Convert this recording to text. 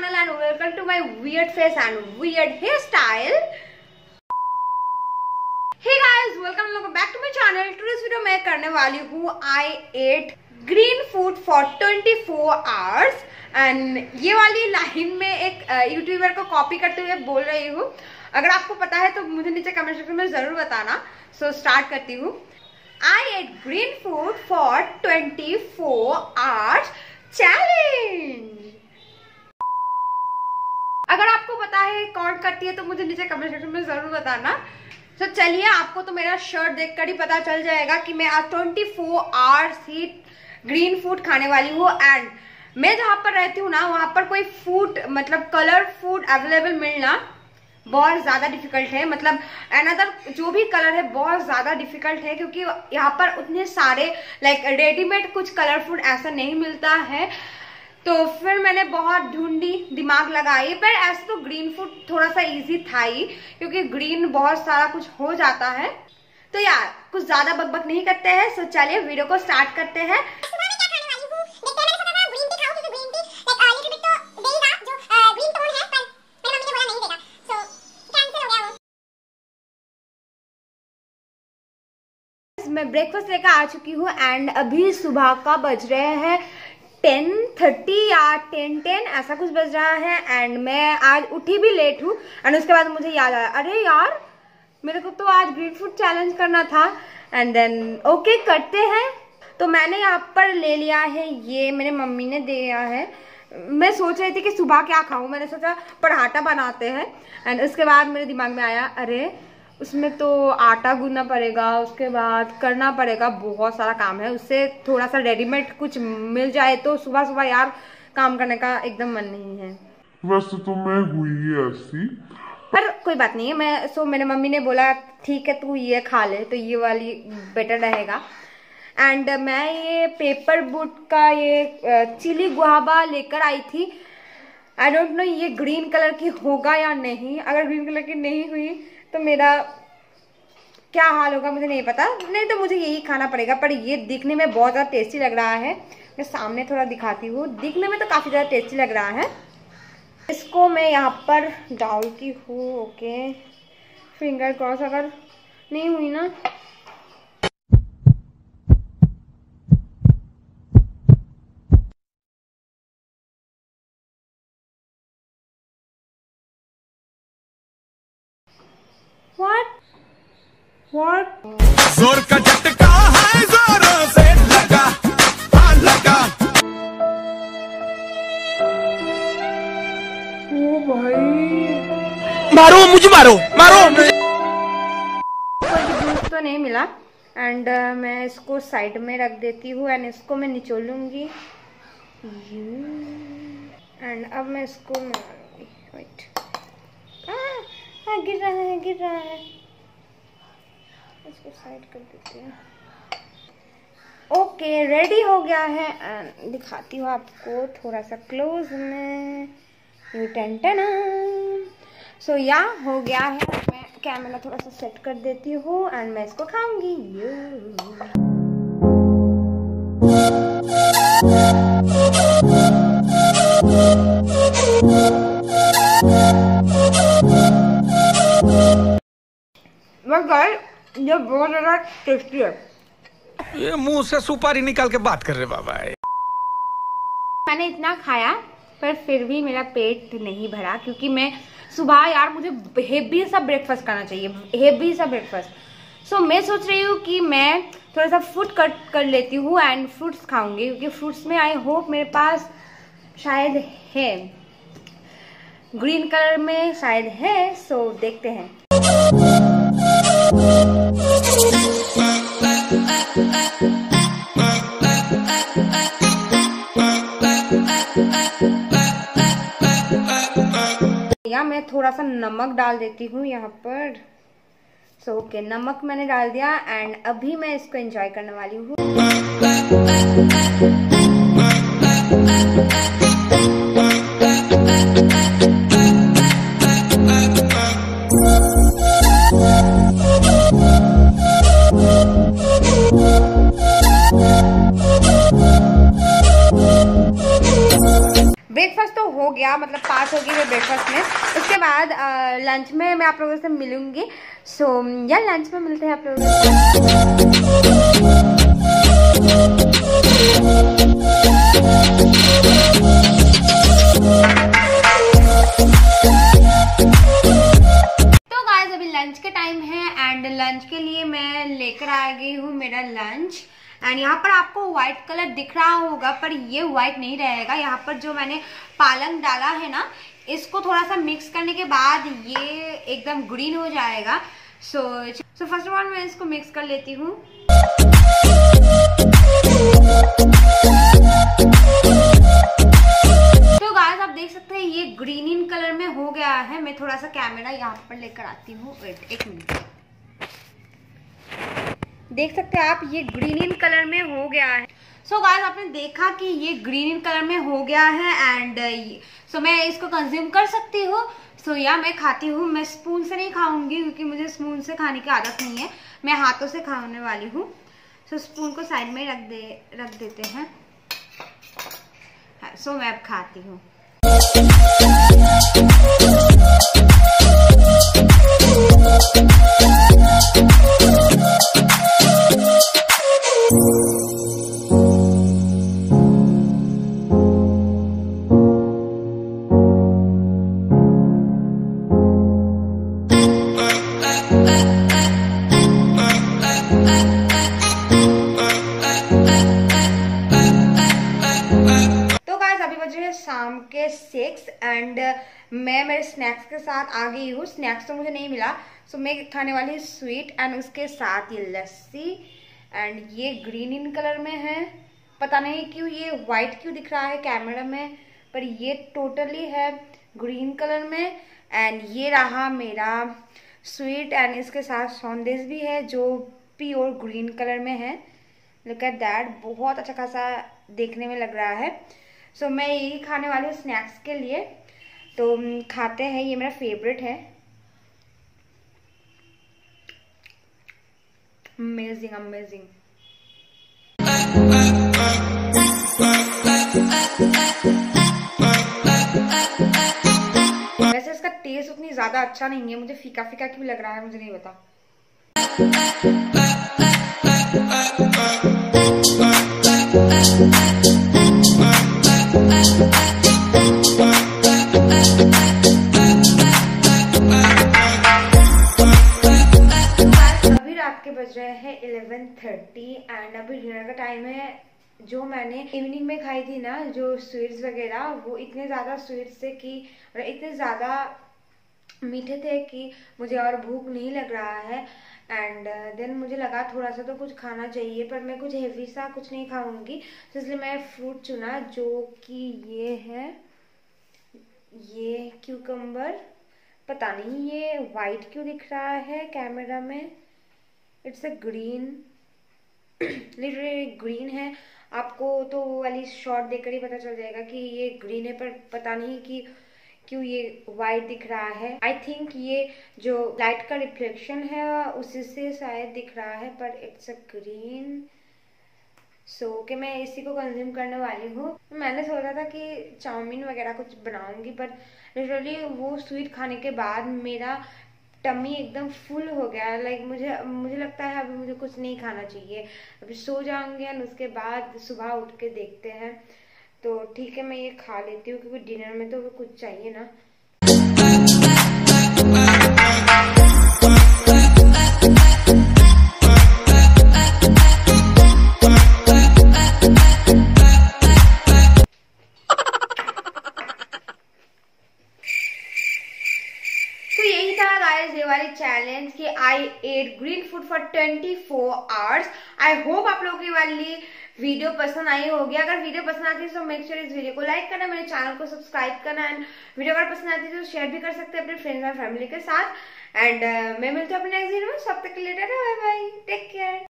channel and welcome to my weird face and weird hairstyle. Hey guys, welcome back to my channel. Today's video मैं करने वाली हूँ I ate green food for 24 hours and ये वाली line में एक YouTuber को copy करते हुए बोल रही हूँ. अगर आपको पता है तो मुझे नीचे कमेंट सेक्शन में जरूर बताना. सो स्टार्ट करती हूँ. I ate green food for 24 hours challenge. अगर आपको पता है कौन करती है तो मुझे नीचे कमेंट सेक्शन में जरूर बताना. तो चलिए, आपको तो मेरा शर्ट देखकर ही पता चल जाएगा कि मैं आज 24 आवर्स ही ग्रीन फूड खाने वाली हूँ. एंड मैं जहाँ पर रहती हूँ ना, वहाँ पर कोई फूड मतलब कलर फूड अवेलेबल मिलना बहुत ज़्यादा डिफिकल्ट है. मतलब अनदर जो भी कलर है बहुत ज़्यादा डिफिकल्ट है, क्योंकि यहाँ पर उतने सारे लाइक रेडीमेड कुछ कलर फूड ऐसा नहीं मिलता है. तो फिर मैंने बहुत ढूंढी, दिमाग लगाई, पर ऐसे तो ग्रीन फूड थोड़ा सा इजी था ही, क्योंकि ग्रीन बहुत सारा कुछ हो जाता है. तो यार कुछ ज़्यादा बकबक नहीं करते हैं. सो चलिए वीडियो को स्टार्ट करते हैं. मैं ब्रेकफास्ट लेकर आ चुकी हूँ एंड अभी सुबह का बज रहे हैं 10:30 या 10:10 ऐसा कुछ बज रहा है. एंड मैं आज उठी भी लेट हूँ. एंड उसके बाद मुझे याद आया, अरे यार मेरे को तो आज ग्रीन फूड चैलेंज करना था. एंड देन ओके करते हैं. तो मैंने यहाँ पर ले लिया है, ये मेरे मम्मी ने दिया है. मैं सोच रही थी कि सुबह क्या खाऊं. मैंने सोचा पराठा बनाते हैं. एंड उसके बाद मेरे दिमाग में आया, अरे उसमें तो आटा गूंदना पड़ेगा, उसके बाद करना पड़ेगा, बहुत सारा काम है. उससे थोड़ा सा रेडीमेड कुछ मिल जाए तो सुबह सुबह यार काम करने का एकदम मन नहीं है. वैसे तो मैं हुई ऐसी, पर कोई बात नहीं है. मेरे मम्मी ने बोला ठीक है तू ये खा ले, तो ये वाली बेटर रहेगा. एंड मैं ये पेपर बोट का ये चिली गुआवा लेकर आई थी. आई डोंट नो ये ग्रीन कलर की होगा या नहीं. अगर ग्रीन कलर की नहीं हुई तो मेरा क्या हाल होगा मुझे नहीं पता. नहीं तो मुझे यही खाना पड़ेगा. पर ये दिखने में बहुत ज़्यादा टेस्टी लग रहा है. मैं सामने थोड़ा दिखाती हूँ. दिखने में तो काफ़ी ज़्यादा टेस्टी लग रहा है. इसको मैं यहाँ पर डालती हूँ. Okay, finger cross. अगर नहीं हुई ना What? जोर का झटका है, जोरों से लगा, हाँ लगा. ओ भाई, मारो मुझे, मारो मारो. कोई जूस तो नहीं मिला. एंड मैं इसको साइड में रख देती हूँ. एंड इसको मैं निचोड़ूंगी. एंड अब मैं इसको वेट, गिर रहा है. इसको साइड कर देते हैं. ओके, रेडी हो गया है. एंड दिखाती हूँ आपको थोड़ा सा क्लोज में. सो या हो गया है. मैं कैमरा थोड़ा सा सेट कर देती हूँ एंड मैं इसको खाऊंगी. ये बहुत ज़्यादा टेस्टी है. ये मुंह से सुपारी निकाल के बात कर रहे बाबा. मैंने इतना खाया पर फिर भी मेरा पेट नहीं भरा, क्योंकि मैं सुबह यार मुझे हेवी सा ब्रेकफास्ट करना चाहिए, हेवी सा ब्रेकफास्ट. सो मैं सोच रही हूँ कि मैं थोड़ा सा फूड कट कर लेती हूँ एंड फ्रूट्स खाऊंगी, क्योंकि फ्रूट्स में आई होप मेरे पास शायद है, ग्रीन कलर में शायद है. सो देखते हैं. या मैं थोड़ा सा नमक डाल देती हूँ यहाँ पर. सो ओके, नमक मैंने डाल दिया. एंड अभी मैं इसको एंजॉय करने वाली हूँ. ब्रेकफास्ट तो हो गया, मतलब पास हो गई मैं ब्रेकफास्ट में। उसके बाद लंच में मैं आप लोगों से मिलूंगी। सो यार लंच में मिलते हैं आप लोगों तो गाइस अभी लंच के टाइम है एंड लंच के लिए मैं लेकर आ गई हूँ मेरा लंच। एंड यहाँ पर आपको व्हाइट कलर दिख रहा होगा पर ये व्हाइट नहीं रहेगा। यहाँ पर जो मैंने पालक डाला है ना, इसको थोड़ा सा मिक्स करने के बाद ये एकदम ग्रीन हो जाएगा। सो फर्स्ट ऑफ ऑल मैं इसको मिक्स कर लेती हूँ। तो गाइस आप देख सकते हैं ये ग्रीन इन कलर में हो गया है। मैं थोड़ा सा कैमरा यहाँ पर लेकर आती हूँ, वेट एक मिनट। देख सकते हैं आप ये ग्रीन इन कलर में हो गया है। सो गाइस आपने देखा कि ये ग्रीन इन कलर में हो गया है एंड सो मैं इसको कंज्यूम कर सकती हूँ। सो या मैं खाती हूँ। मैं स्पून से नहीं खाऊंगी क्योंकि मुझे स्पून से खाने की आदत नहीं है, मैं हाथों से खाने वाली हूँ। सो स्पून को साइड में रख देते हैं। सो मैं अब खाती हूँ। शाम के 6 एंड मैं मेरे स्नैक्स के साथ आ गई हूँ। स्नैक्स तो मुझे नहीं मिला, सो मैं खाने वाली स्वीट एंड उसके साथ ये लस्सी। एंड ये ग्रीन इन कलर में है, पता नहीं क्यों ये वाइट क्यों दिख रहा है कैमरा में, पर ये टोटली है ग्रीन कलर में। एंड ये रहा मेरा स्वीट एंड इसके साथ सौंदेश भी है जो प्योर ग्रीन कलर में है। लुक एट दैट, बहुत अच्छा खासा देखने में लग रहा है। सो मैं यही खाने वाली हूँ स्नैक्स के लिए। तो खाते हैं, ये मेरा फेवरेट है। Amazing amazing. वैसे इसका टेस्ट उतनी ज्यादा अच्छा नहीं है, मुझे फीका फीका क्यों लग रहा है मुझे नहीं पता। अभी रात के बज रहे हैं 11:30 एंड अभी डिनर का टाइम है। जो मैंने इवनिंग में खाई थी ना जो स्वीट्स वगैरह, वो इतने ज्यादा स्वीट्स थे कि इतने ज्यादा मीठे थे कि मुझे और भूख नहीं लग रहा है। एंड देन मुझे लगा थोड़ा सा तो कुछ खाना चाहिए, पर मैं कुछ हेवी सा कुछ नहीं खाऊंगी, तो इसलिए मैं फ्रूट चुना जो कि ये है, ये क्यूकम्बर। पता नहीं ये वाइट क्यों दिख रहा है कैमरा में, it's a green, literally green है। आपको तो वो वाली शॉट देखकर ही पता चल जाएगा कि ये ग्रीन है, पर पता नहीं कि क्यों ये वाइट दिख रहा है। आई थिंक ये जो लाइट का रिफ्लेक्शन है उसी से शायद दिख रहा है, पर इट्स अ ग्रीन। सो कि मैं इसी को कंज्यूम करने वाली हूँ। मैंने सोचा था कि चाउमीन वगैरह कुछ बनाऊंगी, पर लिटरली वो स्वीट खाने के बाद मेरा टमी एकदम फुल हो गया। लाइक मुझे लगता है अभी मुझे कुछ नहीं खाना चाहिए, अभी सो जाऊंगी और उसके बाद सुबह उठ के देखते हैं। तो ठीक है मैं ये खा लेती हूँ क्योंकि डिनर में तो कुछ चाहिए ना। ये वाली चैलेंज कि I ate green food for 24 hours. I hope आप लोगों की वाली वीडियो पसंद आई होगी। अगर वीडियो पसंद आती है तो मेक श्योर इस वीडियो को लाइक करना, मेरे चैनल को सब्सक्राइब करना एंड वीडियो अगर पसंद आती है तो शेयर भी कर सकते हैं अपने फ्रेंड्स और फैमिली के साथ। एंड मैं मिलती हूँ अपने नेक्स्ट वीडियो में। सब तक के लिए बाय बाय, टेक केयर।